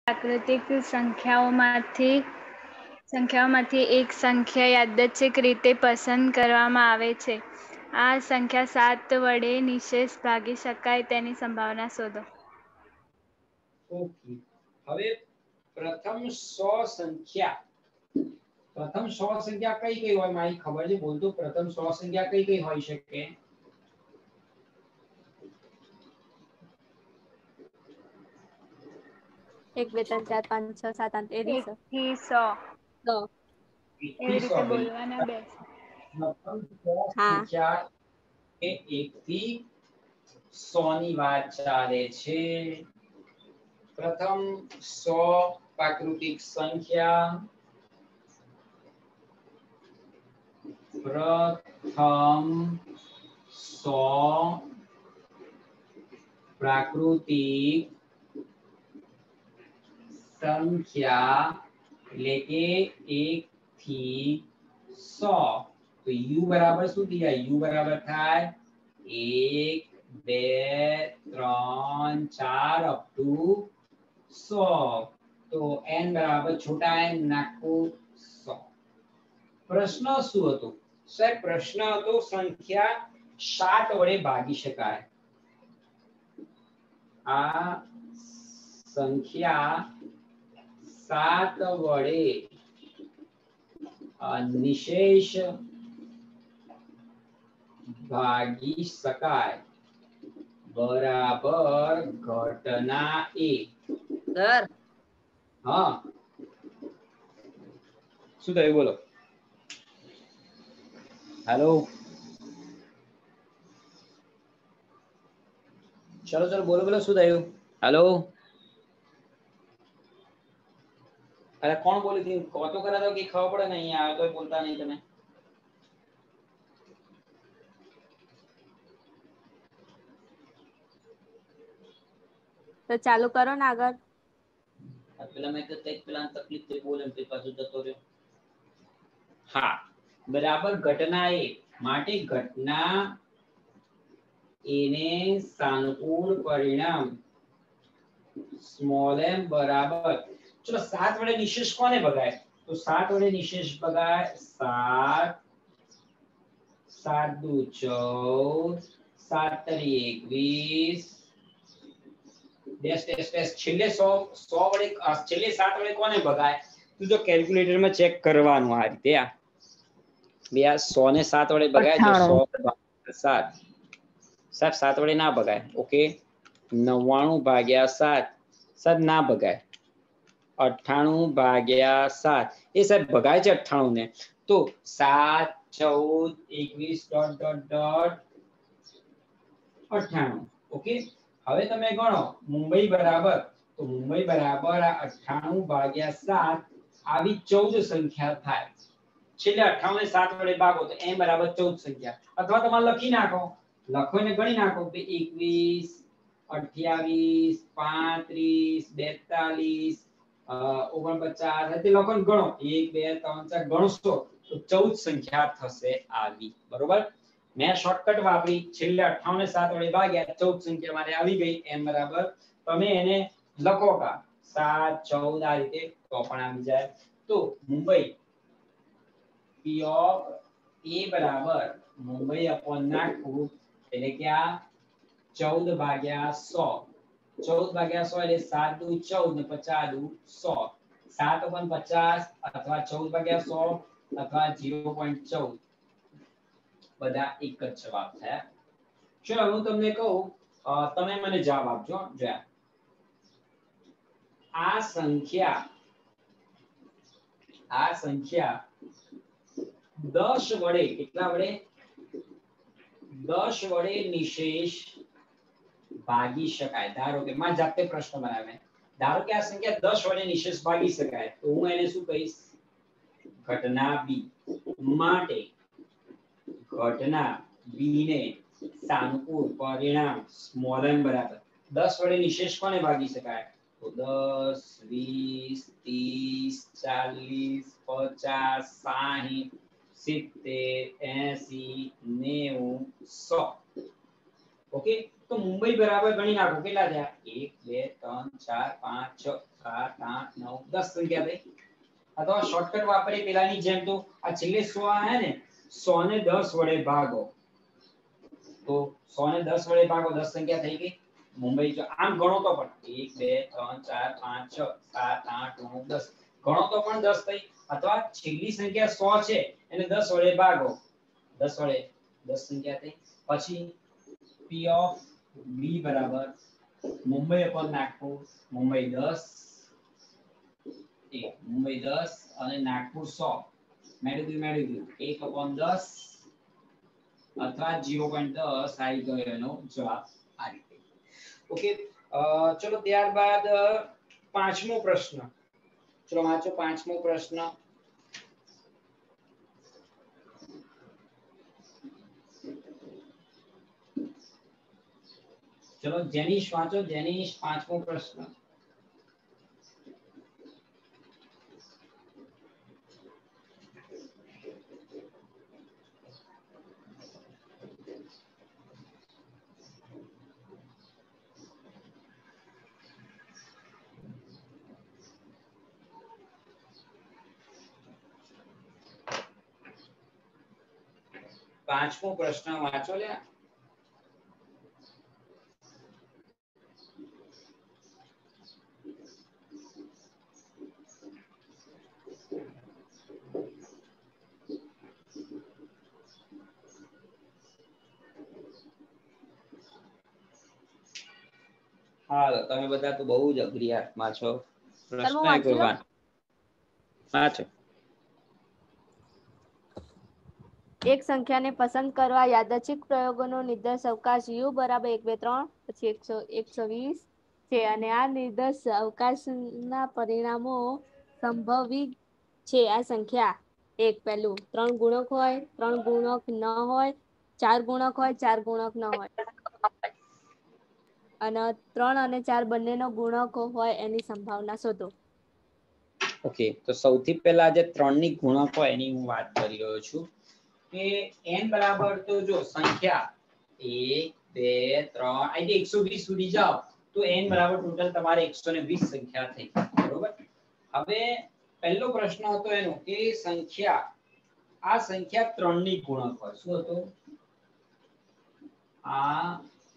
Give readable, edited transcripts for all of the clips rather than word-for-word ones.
પ્રાકૃતિક સંખ્યાઓમાંથી એક સંખ્યા યાદચ્છિક રીતે પસંદ કરવામાં આવે છે. આ સંખ્યા 7 વડે નિશેષ ભાગી શકાય તેની સંભાવના શોધો. ઓકે, હવે પ્રથમ 100 સંખ્યા કઈ કઈ હોય? મારી ખબર છે, બોલતો. પ્રથમ 100 સંખ્યા કઈ કઈ હોઈ શકે? 1 2 3 4 5 6 7 8 એ રીતે 1 થી 100 તો એવી રીતે બોલવાના બે. પ્રથમ 100 સંખ્યા એ 1 થી 100 ની વાત ચાલે છે. પ્રથમ 100 પ્રાકૃતિક સંખ્યા, પ્રથમ 100 પ્રાકૃતિક સંખ્યા એટલે કે 1 થી 100. તો u બરાબર શું થઈ જાય? u બરાબર થાય 1 2 3 4 અપ ટુ 100. તો n બરાબર છોટા n નાખું 100. પ્રશ્ન શું હતો સાહેબ? પ્રશ્ન હતો સંખ્યા 7 વડે ભાગી શકાય. આ સંખ્યા 7 વડે નિશેષ ભાગી શકાય બરાબર ઘટના એ. સર હા, શું થયું? બોલો. હેલો, ચલો ચલો, બોલો બોલો, શું થયું? હેલો, અરે કોણ બોલી હતી? કહો તો ખરા, તો કે ખબર પડે ને. અહીંયા આવે તો બોલતા નહીં તમે. તો ચાલુ કરો ને આગળ. પેલા મેં તો કંઈક પેલા તકલીફ થઈ, બોલે તે પાછો જતો રહ્યો. હા, બરાબર ઘટના એ. માટે ઘટના એને સાનુકૂળ પરિણામ સ્મોલ m બરાબર. ચલો 7 વડે નિશેષ કોને ભગાય? તો 7 વડે નિશેષ ભગાય 7 7 દુ 14 7 તરી 21 છેલ્લે 100 વડે છેલ્લે 7 વડે કોને ભગાય? તું તો કેલ્ક્યુલેટર માં ચેક કરવાનું. આ રીતે આ બે આ 100 ને 7 વડે ભગાય તો 100 7 7 વડે ના ભગાય. ઓકે, 99 ભાગ્યા 7 7 ના ભગાય. 98 ભાગ્યા 7 એ સાહેબ ભગાય છે 98 ને. તો 7 14 21 ડોટ ડોટ ડોટ 98. ઓકે, હવે તમે ગણો મુંબઈ બરાબર. તો મુંબઈ બરાબર આ 98 ભાગ્યા 7 આવી 14 સંખ્યા થાય. છેલ્લે 98 ને 7 વડે ભાગો તો m બરાબર 14 સંખ્યા. અથવા તમારે લખી નાખો, લખો ને ગણી નાખો કે 21 28 35 42 49 તે લખો ને ગણો. 1 2 3 4 ગણશો તો 14 સંખ્યા થશે આવી. બરોબર, મેં શોર્ટકટ વાપરી. છેલ્લે 98 ને 7 વડે ભાગ્યા 14 સંખ્યા મારે આવી ગઈ. m બરાબર તમે એને લખો કા 7 14 આ રીતે તો પણ આવી જાય. તો મુંબઈ p of a બરાબર મુંબઈ અપોન નાખવું એટલે કે આ 14 ભાગ્યા 100. 14 ભાગ્યા 100 એટલે 7 દુ 14 ને 50 દુ 100. 7 અપોન 50 અથવા 14 ભાગ્યા 100 અથવા 0.14 બધા એક જ જવાબ થયા. ચલો હું તમને કહું, તમે મને જવાબ આપજો. જોયા આ સંખ્યા 10 વડે કેટલા વડે 10 વડે નિશેષ ભાગી શકાય. ધારો કે માં જાતે પ્રશ્ન બનાવે. ધારો કે આ સંખ્યા 10 વડે નિશેષ ભાગી શકાય તો હું એને શું કહીશ? ઘટના બી. માટે ઘટના બી ને સાનુકૂળ પરિણામ સ્મોલ m બરાબર 10 વડે નિશેષ કોને ભાગી શકાય? તો 10 20 30 40 50 60 70 80 90 100. ઓકે, તો મુંબઈ બરાબર ગણી નાખો કેટલા થયા? 1 2 3 4 5 6 7 8 9 10 સંખ્યા થઈ અથવા શોર્ટકટ વાપરી પેલાની જેમ તો આ છેલ્લે 100 આયા ને 100 ને 10 વડે ભાગો તો 100 ને 10 વડે ભાગો 10 સંખ્યા થઈ ગઈ મુંબઈ જો આમ ગણો તો પણ 1 2 3 4 5 6 7 8 9 10 ગણો તો પણ 10 થઈ અથવા છેલ્લી સંખ્યા 100 છે એને 10 વડે ભાગો 10 વડે 10 સંખ્યા થઈ પછી P of B બરાબર મુંબઈ upon નાગપુર મુંબઈ 10 મુંબઈ 10 અને નાગપુર 100 મેળવી ગયું 1 upon 10 અથવા 0.10 આવી ગયો એનો જવાબ આ રીતે ઓકે ચલો ત્યારબાદ પાંચમો પ્રશ્ન ચલો વાંચો પાંચમો પ્રશ્ન ચલો જેનિશ વાંચો જેનિશ પાંચમો પ્રશ્ન પાંચમો પ્રશ્ન વાંચો લે હાલો તમે બધા તો બહુ જ અઘરી હાથમાં છો પ્રશ્ન ભગવાન વાંચો એક સંખ્યાને પસંદ કરવા યાદચ્છિક પ્રયોગોનો નિર્દેશ અવકાશ u બરાબર 1 2 3 પછી 120 છે અને આ નિર્દેશ અવકાશના પરિણામો સંભવિત છે આ સંખ્યા એક પહેલું 3 ગુણક હોય 3 ગુણક ન હોય 4 ગુણક હોય 4 ગુણક ન હોય અને 3 અને 4 બંનેનો ગુણક હોય એની સંભાવના શોધો ઓકે તો સૌથી પહેલા જે 3 ની ગુણક હોય એની હું વાત કરી રહ્યો છું કે n બરાબર તો જો સંખ્યા 1 2 3 આઈ 120 સુધી જાઓ તો n બરાબર ટોટલ તમારે 120 સંખ્યા થઈ બરોબર હવે પહેલો પ્રશ્ન હતો એનો કે સંખ્યા આ સંખ્યા 3 ની ગુણક હોય શું હતું આ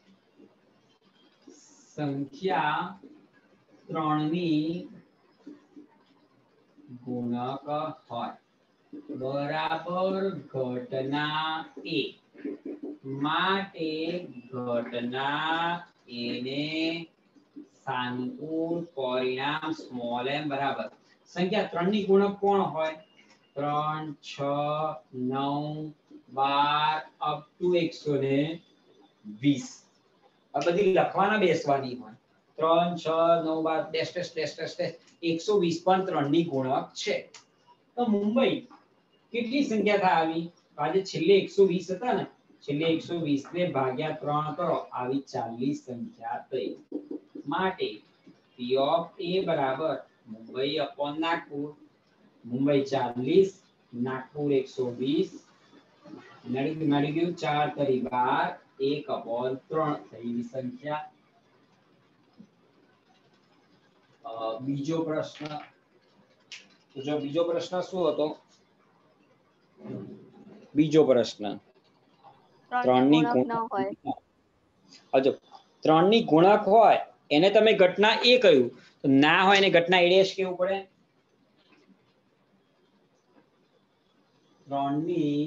સંખ્યા 3 ની ગુણક હોય બરાબર ઘટના a માટે ઘટના a ને સાનુકૂળ પરિણામ સ્મોલ m બરાબર સંખ્યા 3 ની ગુણક કોણ હોય 3 6 9 12 અપ ટુ 120 આ બધી લખવાના બેસવાની હોય 3 6 9 12 ડેશ ડેશ ડેશ ડેશ 120 પણ 3 ની ગુણક છે તો મુંબઈ કેટલી સંખ્યા થાય આવી આજે છેલ્લે 120 હતા ને છેલ્લે 120 ને ભાગ્યા 3 કરો આવી 40 સંખ્યા થઈ માટે P of A બરાબર મુંબઈ upon નાગપુર મુંબઈ 40 નાગપુર 120 નડી ગયું 4 તરી 12 1 upon 3 થઈ સંખ્યા બીજો પ્રશ્ન તો જો બીજો પ્રશ્ન શું હતો બીજો પ્રશ્ન 3 ની ગુણક હોય હજો 3 ની ગુણક હોય એને તમે ઘટના a કહ્યું તો ના હોય એને ઘટના a ડેશ કેવું પડે 3 ની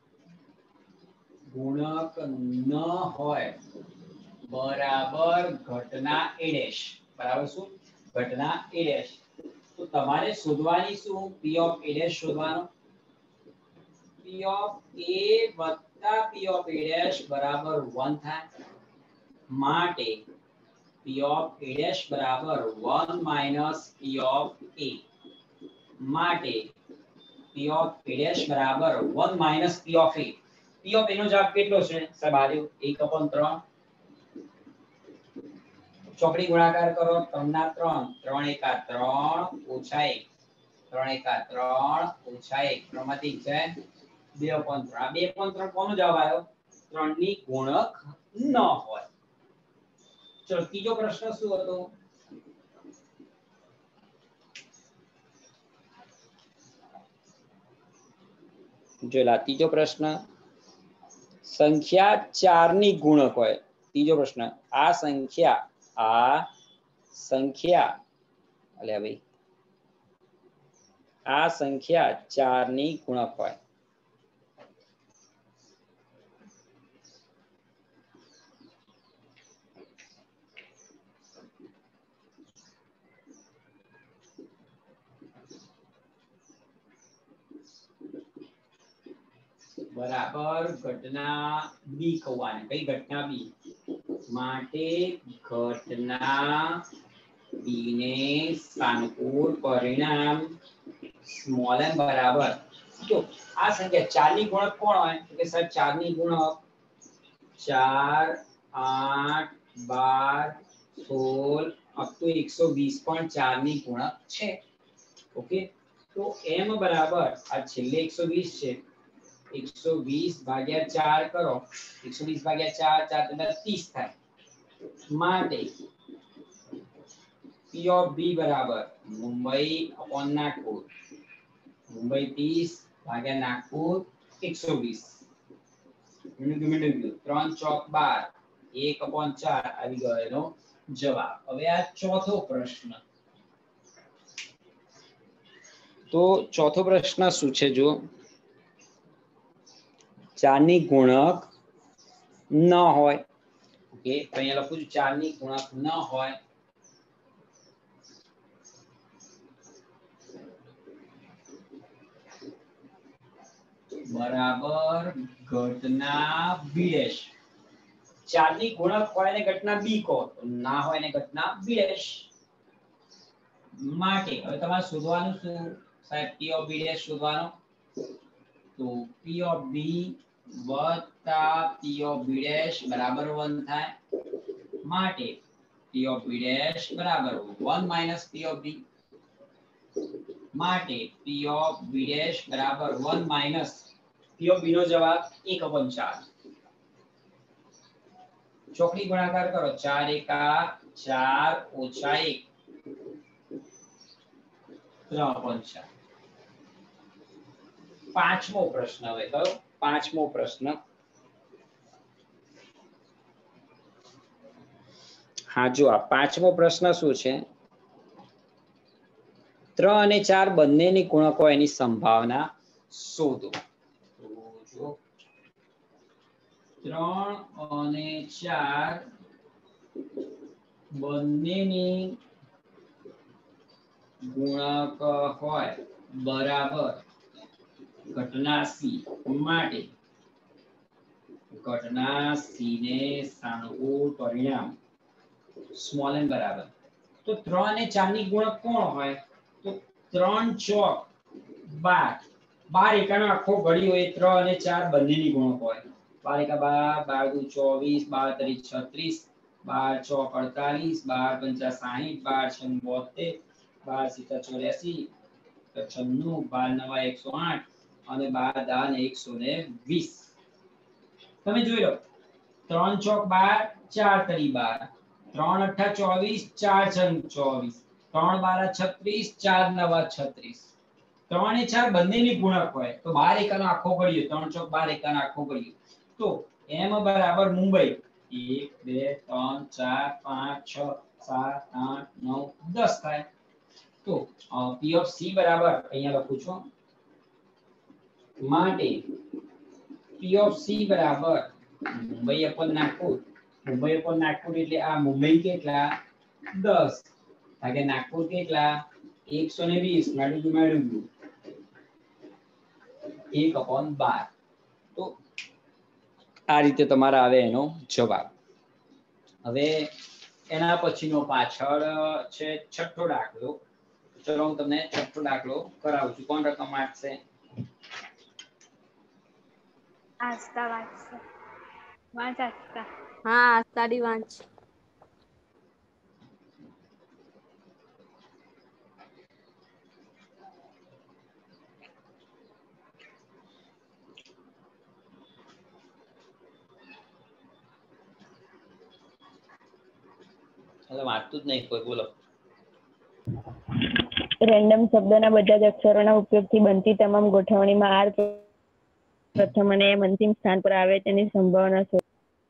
ગુણક ન હોય બરાબર ઘટના a ડેશ બરાબર શું ઘટના a ડેશ તો તમારે શોધવાની શું p of a ડેશ શોધવાનો p of a વત્તા p of a ડેશ બરાબર 1 થાય માટે p of a ડેશ બરાબર 1 minus p of a માટે p of a ડેશ બરાબર 1 minus p of a p of a નો જવાબ કેટલો છે સાહેબ આલ્યો 1/3 ચોકડી ગુણાકાર કરો 3 ના 3 3 એકા 3 ઓછા 1 3 એકા 3 ઓછા 1 ક્રમમાંથી છે 2/3 આ 2/3 કોનો જવાબ આવ્યો 3 ની ગુણક ન હોય ચલો ત્રીજો પ્રશ્ન શું હતો જોલા ત્રીજો પ્રશ્ન સંખ્યા 4 ની ગુણક હોય. ત્રીજો પ્રશ્ન આ સંખ્યા અલ્યા ભાઈ આ સંખ્યા 4 ની ગુણક હોય. બરાબર ઘટના બી કહેવાની. કઈ ઘટના બી? માટે ઘટના બી ને સાનુકૂળ પરિણામ સ્મોલ એમ બરાબર. જો આ સંખ્યા 4 ની ગુણક કોણ હોય? તો કે સાહેબ 4 ની ગુણક 4 8 12 16 અપ ટુ 120 પણ 4 ની ગુણક છે. ઓકે, તો m બરાબર આ છેલ્લે 120 છે. 120 ભાગ્યા 4 કરો. 120 ભાગ્યા 4 4 30 થાય. માટે P of B બરાબર મુંબઈ upon નાગપુર. મુંબઈ 30 ભાગ્યા નાગપુર 120. મિનિટ 3 ચોક 12 1 upon 4 આવી ગયો એનો જવાબ. હવે આ ચોથો પ્રશ્ન. તો ચોથો પ્રશ્ન શું છે? જો 4 ની ગુણક ન હોય. ઓકે, તો અહીંયા લખું છું 4 ની ગુણક ન હોય બરાબર ઘટના બી ડેશ. 4 ની ગુણક હોય ને ઘટના બી કહો, તો ના હોય ને ઘટના બી ડેશ. માટે હવે તમારે શોધવાનું શું સાહેબ? P of B ડેશ શોધવાનો. તો P of B વત્તા P of B ડેશ બરાબર 1 થાય. માટે P of B ડેશ બરાબર 1 minus P of B. માટે P of B ડેશ બરાબર 1 minus P of B નો જવાબ 1/4. ચોકડી ગુણાકાર કરો. 4 એકા 4 ઓછા 1 3/4. પાંચમો પ્રશ્ન. હવે કયો? પાંચમો પ્રશ્ન. હા, જો આ પાંચમો પ્રશ્ન શું છે? 3 અને 4 બંનેની ગુણક હોય એની સંભાવના શોધો. તો જો 3 અને 4 બંનેની ગુણક હોય બરાબર ઘટના સી. માટે ઘટના સી ને સાનુકૂળ પરિણામ સ્મોલ એન બરાબર. તો 3 અને 4 ની ગુણક કોણ હોય? તો 3 ચોક 12. 12 એકાનો આખો ઘડી હોય. 3 અને 4 બંનેની ગુણક હોય. 12 એકા 12 12 દુ 24 12 તરી 36 12 ચોક 48 12 પંચા 60 12 છંગ 72 12 સિત્તા 84 96 12 નવા 108 અને 12 દા ને 120. તમે જોઈ લો 3 ચોક 12 4 તરી 12 3 અઠ્ઠા 24 4 છંગ 24 3 બારા 36 4 નવા 36. 3 અને 4 બંનેની ગુણક હોય તો 12 એકાનો આખો ઘડિયો. 3 ચોક 12 એકાનો આખો ઘડિયો. તો m બરાબર મુંબઈ 1 2 3 4 5 6 7 8 9 10 થાય. તો P of C બરાબર અહીંયા લખું છું. માટે P of C બરાબર મુંબઈ upon નાગપુર. મુંબઈ upon નાગપુર એટલે આ મુંબઈ કેટલા 10 ભાગ્યા નાગપુર કેટલા 120 મેળવ્યું 1/12. તો આ રીતે તમારે આવે એનો જવાબ. હવે એના પછીનો પાછળ છે છઠ્ઠો દાખલો. ચલો હું તમને છઠ્ઠો દાખલો કરાવું છું. કોણ રકમ આપશે? આસ્તા વાંચશે. વાંચ આસ્તા. હા, આસ્તાડી વાંચ. વાંચતું જ નહીં કોઈ. બોલો. રેન્ડમ શબ્દોના બધા જ અક્ષરોના ઉપયોગથી બનતી તમામ ગોઠવણીમાં આર પ્રથમ અને એમ અંતિમ સ્થાન પર આવે તેની સંભાવના શોધો.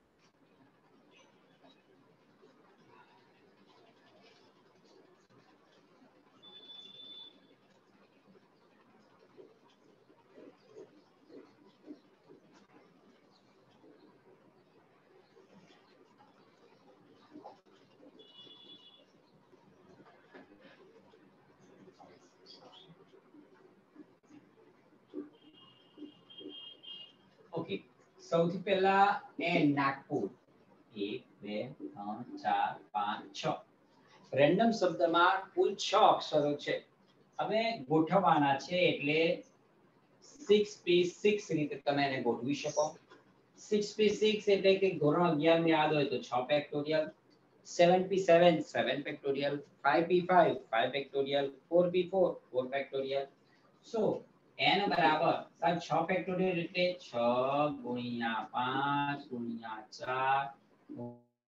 ઓકે, સૌથી પહેલા એ નાગપુર 1 2 3 4 5 6 રેન્ડમ શબ્દમાં કુલ 6 અક્ષરો છે. હવે ગોઠવવાના છે એટલે 6p6 રીતે તમે એને ગોઠવી શકો. 6p6 એટલે કે ધોરણ 11 ની યાદ હોય તો 6 factorial, 7p7 7 factorial, 5p5 5 factorial, 4p4 4 factorial. So n બરાબર 6 ફેક્ટોરિયલ એટલે 6 ગુણ્યા 5 ગુણ્યા 4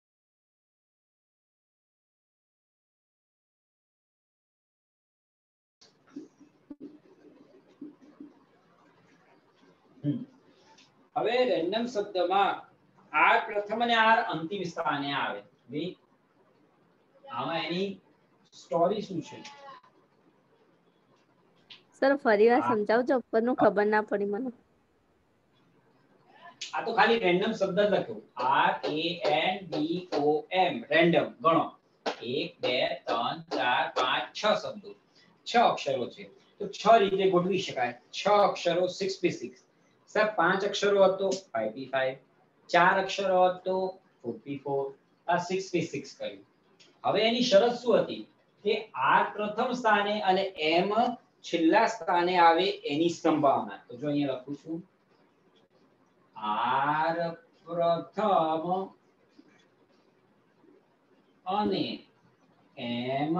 હવે રેન્ડમ શબ્દમાં r પ્રથમ અને r અંતિમ સ્થાને આવે. ભાઈ આમાં એની સ્ટોરી શું છે? સર ફરીવાર સમજાવજો, ઉપરનું ખબર ના પડી મને. આ તો ખાલી રેન્ડમ શબ્દ જ લખ્યો. R A N D O M random ગણો. 1 2 3 4 5 6 શબ્દો, 6 અક્ષરો છે તો 6 રીતે ગોઠવી શકાય. 6 અક્ષરો 6p6. સર 5 અક્ષરો હતો 5p5, 4 અક્ષરો હતો 4p4, આ 6p6 કર્યું. હવે એની શરત શું હતી કે r પ્રથમ સ્થાને અને m છેલ્લા સ્થાને આવે એની સંભાવના. તો જો અહીંયા લખું છું r પ્રથમ અને m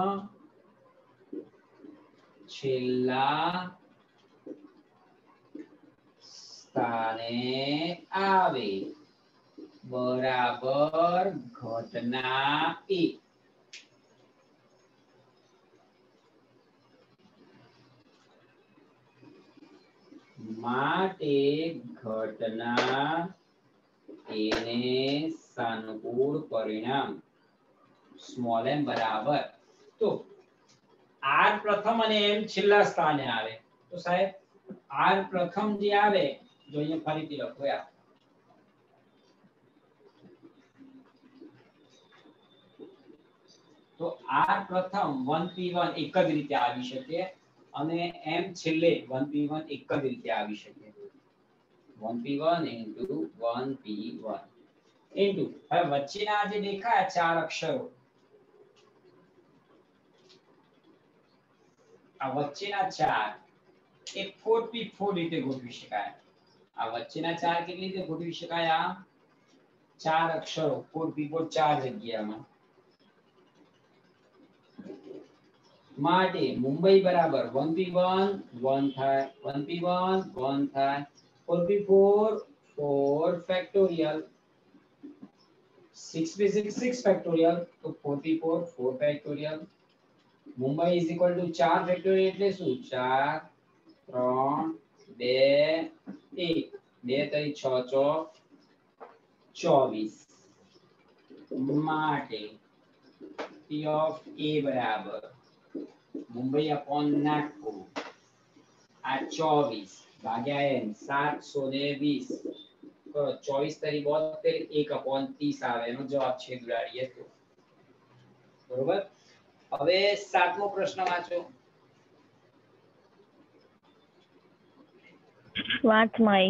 છેલ્લા સ્થાને આવે બરાબર ઘટના a. માટે ઘટના એને સાનુકૂળ પરિણામ સ્મોલ m બરાબર. તો r પ્રથમ અને m છેલ્લા સ્થાને આવે તો સાહેબ r પ્રથમ જે આવે જો અહીંયા ફરીથી લખો યાર. તો r પ્રથમ 1p1 એક જ રીતે આવી શકે અને m છેલ્લે 1p1 એક જ રીતે આવી શકે. 1p1 into 1p1 into હવે વચ્ચેના જે દેખાય ચાર અક્ષરો, આ વચ્ચેના ચાર એ 4p4 રીતે ગોઠવી શકાય. આ વચ્ચેના ચાર કેટલી રીતે ગોઠવી શકાય? આ ચાર અક્ષરો 4p4 ચાર જગ્યામાં. માટે મુંબઈ બરાબર 1p1 1 થાય, 1p1 1 થાય, 4p4 4 ફેક્ટોરિયલ, 6p6 6 ફેક્ટોરિયલ તો 4p4 4 ફેક્ટોરિયલ. મુંબઈ ઇઝ ઇક્વલ ટુ 4 ફેક્ટોરિયલ એટલે શું? 4 3 2 1 2 3 6 ચોક 24. માટે P of A બરાબર મુંબઈ અપોન નાગપુર આ 24 ભાગ્યા n 720 તો 24 તરી 72 1 અપોન 30 આવે. એનો જવાબ છે દુલાડીએ તો. બરોબર. હવે સાતમો પ્રશ્ન વાંચો. વાંચમાઈ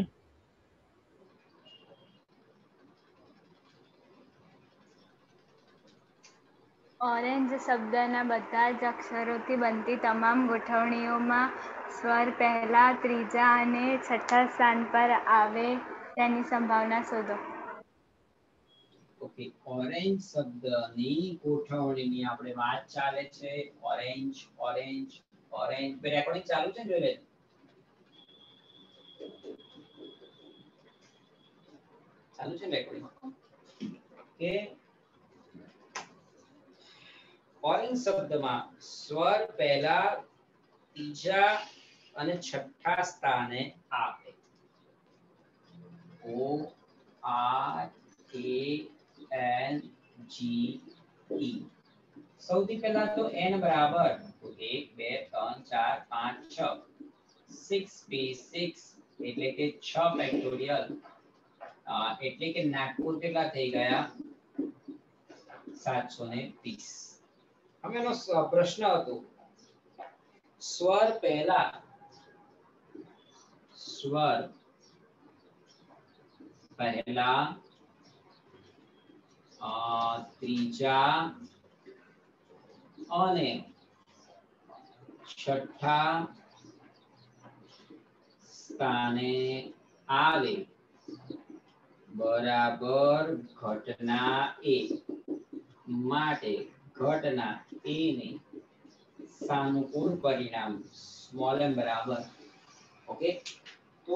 ઓરેન્જ શબ્દના બધા જ અક્ષરોથી બનતી તમામ ગોઠવણીઓમાં સ્વર પહેલા, ત્રીજા અને છઠ્ઠા સ્થાન પર આવે તેની સંભાવના શોધો. ઓકે, ઓરેન્જ શબ્દની ગોઠવણીની આપણે વાત ચાલે છે. Orange orange orange. બે રેકોર્ડિંગ ચાલુ છે જોઈ લેજો. ચાલુ છે રેકોર્ડિંગ કે ઓરેન્જ શબ્દમાં સ્વર પહેલા, ત્રીજા અને છઠ્ઠા સ્થાને આવે. ORANGE। સૌથી પહેલા તો n બરાબર 1 2 3 4 5 6 6p6 એટલે કે 6 ફેક્ટોરિયલ, એટલે કે નાગપુર કેટલા થઈ ગયા 730। હવે એનો પ્રશ્ન હતો સ્વર પહેલા ત્રીજા અને છઠ્ઠા સ્થાને આવે બરાબર ઘટના એ માટે ઘટના એ ને સાનુકૂળ પરિણામ સ્મોલ m બરાબર ઓકે। તો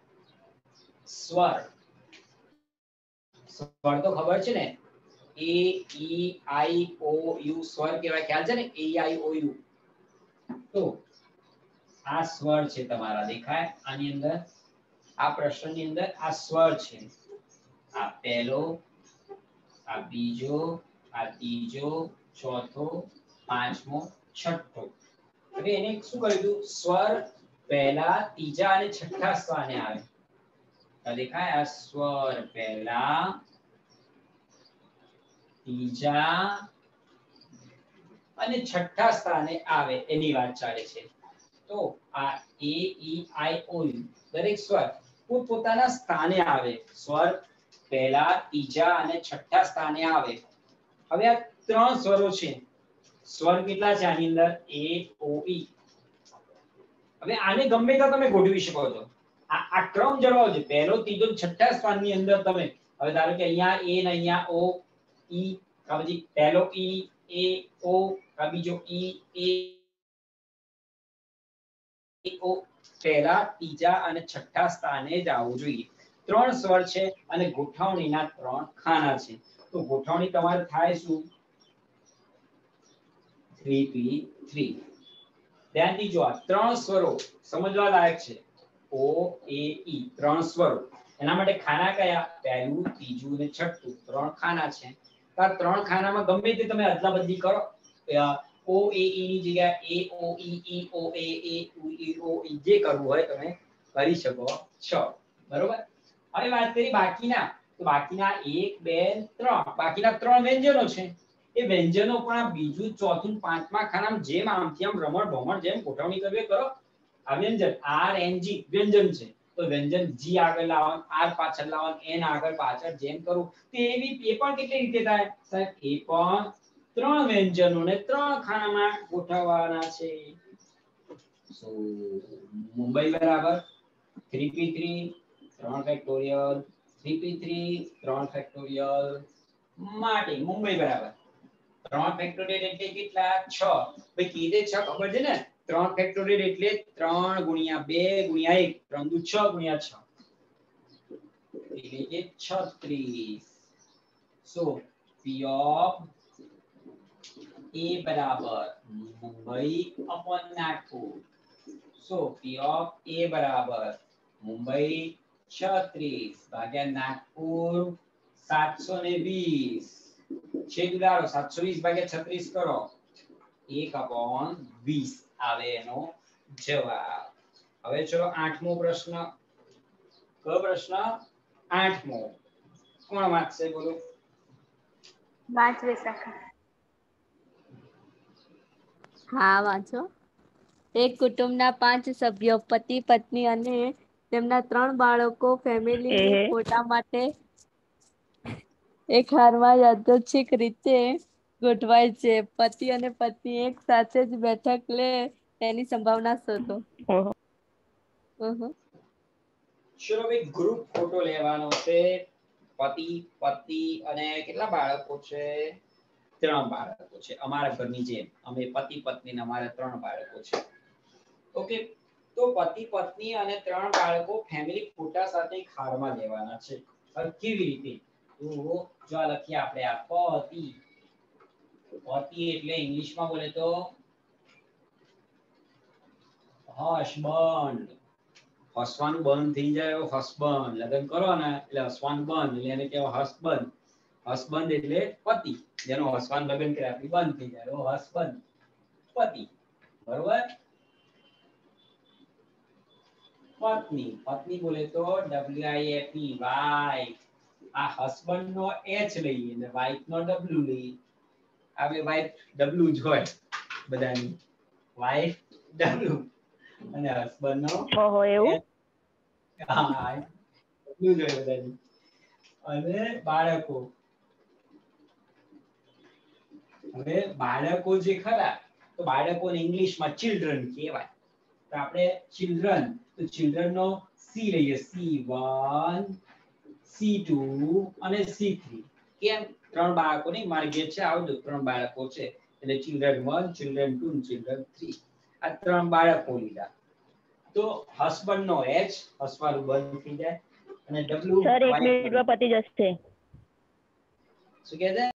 સ્વર તો ખબર છે ને a e i o u સ્વર કેવા ખ્યાલ છે ને a i o u। તો આ સ્વર છે તમારા દેખાય આની અંદર આ પ્રશ્નની અંદર આ સ્વર છે, આ પહેલો આ બીજો આ ત્રીજો ચોથો પાંચમો છઠ્ઠો। હવે એને શું કર્યું સ્વર પહેલા ત્રીજા અને છઠ્ઠા સ્થાને આવે તો દેખાય આ સ્વર પહેલા ત્રીજા અને છઠ્ઠા સ્થાને આવે એની વાત ચાલે છે। તો આ a e i o u દરેક સ્વર પોતાના સ્થાને આવે, સ્વર પહેલા ત્રીજા અને છઠ્ઠા સ્થાને આવે। હવે આ ત્રણ સ્વરો છે, સ્વર કેટલા છે આની અંદર a o e। હવે આને ગમે ત્યાં તમે ગોઠવી શકો છો, આ ક્રમ જળવાવો છે, પહેલો ત્રીજો છઠ્ઠા સ્થાનની અંદર તમે હવે ધારો કે અહીંયા a ને અહીંયા o e આ પછી પહેલો e a o આ બીજો e a o પહેલા ત્રીજા અને છઠ્ઠા સ્થાને જ આવવું જોઈએ। ત્રણ સ્વર છે અને ગોઠવણીના ત્રણ ખાના છે, તો ગોઠવણી તમારે થાય શું 3p3। ધ્યાનથી જો આ ત્રણ સ્વરો સમજવા લાયક છે o a e ત્રણ સ્વરો, એના માટે ખાના કયા પહેલું ત્રીજું અને છઠ્ઠું ત્રણ ખાના છે। તો આ ત્રણ ખાનામાં ગમે તે તમે અદલા બદલી કરો o a e ની જગ્યાએ a o e e o a a o e જે કરવું હોય તમે કરી શકો છો, બરોબર। હવે વાત કરી બાકીના, તો બાકીના 1 2 3 બાકીના ત્રણ વ્યંજનો છે, એ વ્યંજનો પણ આ બીજું ચોથું પાંચમા ખાનામાં જેમ આમથી આમ રમણ ભમણ જેમ ગોઠવણી કરવી કરો આ વ્યંજન r n g વ્યંજન છે, તો વ્યંજન g આગળ લાવવાનું r પાછળ લાવવાનું n આગળ પાછળ જેમ કરું તો એવી એ પણ કેટલી રીતે થાય સાહેબ એ પણ ત્રણ વ્યંજનોને ત્રણ ખાનામાં ગોઠવવાના છે। સો મુંબઈ બરાબર 3p3 3 ફેક્ટોરિયલ 3p3 3 ફેક્ટોરિયલ માટે મુંબઈ બરાબર 3 ફેક્ટોરિયલ એટલે કેટલા 6 ભાઈ કીધે 6 ખબર છે ને 3 ફેક્ટોરિયલ એટલે 3 ગુણ્યા 2 ગુણ્યા 1 3 દુ 6 ગુણ્યા 6 એટલે કે 36। સો p of a બરાબર Mumbai upon Nagpur. So p of a બરાબર મુંબઈ 36 ભાગ્યા નાગપુર 720 છેદ ઉડાડો 720 ભાગ્યા 36 કરો 1/20 આવે એનો જવાબ। હવે ચલો આઠમો પ્રશ્ન, કયો પ્રશ્ન આઠમો કોણ વાંચશે બોલો વાંચ વિશાખા। હા વાંચો। એક કુટુંબના 5 સભ્યો પતિ પત્ની અને તેમના 3 બાળકો ફેમિલીની ફોટા માટે એક હારમાં યાદચ્છિક રીતે ગોઠવાય છે, પતિ અને પત્ની એક સાથે જ બેઠક લે તેની સંભાવના શોધો। ચલો ભાઈ ગ્રુપ ફોટો લેવાનો છે, પતિ પત્ની અને કેટલા બાળકો છે 3 બાળકો છે, અમારા ઘરની જેમ અમે પતિ પત્ની ને અમારે 3 બાળકો છે, ઓકે। તો પતિ પત્ની અને 3 બાળકો ફેમિલી ફોટા સાથે ખારમાં લેવાના છે, હવે કેવી રીતે તો જો આ લખીએ આપણે આ પતિ એટલે ઇંગ્લિશમાં બોલે તો હસબન્ડ હસવાનું બંધ થઈ જાય હસબન્ડ, લગ્ન કરો ને એટલે હસવાનું બંધ, એટલે એને કહેવાય હસબન્ડ. હસબન્ડ એટલે પતિ, જેનો હસવાનું લગ્ન કર્યા પછી બંધ થઈ જાય એવો હસબન્ડ, પતિ. બરોબર. પત્ની, પત્ની બોલે તો WIFE, વાઇફ. આ હસબન્ડ નો H લઈએ અને વાઇફ નો W લઈએ. આપણે વાઇફ W જ હોય બધાની, વાઇફ W અને હસબન્ડ નો ઓહો એવું. હા W જ હોય બધાની. અને બાળકો, હવે બાળકો જે ખરા તો બાળકોને ઇંગ્લિશમાં ચિલ્ડ્રન કહેવાય. તો આપણે ચિલ્ડ્રન, તો ચિલ્ડ્રન નો C લઈએ, C1 C2 અને C3. કેમ? ત્રણ બાળકો નહીં, મારી ઘેર છે આવજો, ત્રણ બાળકો છે એટલે ચિલ્ડ્રન 1 ચિલ્ડ્રન 2 ચિલ્ડ્રન 3. આ ત્રણ બાળકો લીધા. તો હસબન્ડ નો H હસવાનું બંધ થઈ જાય અને W સર 1 મિનિટમાં પતી જશે. શું કહે છે?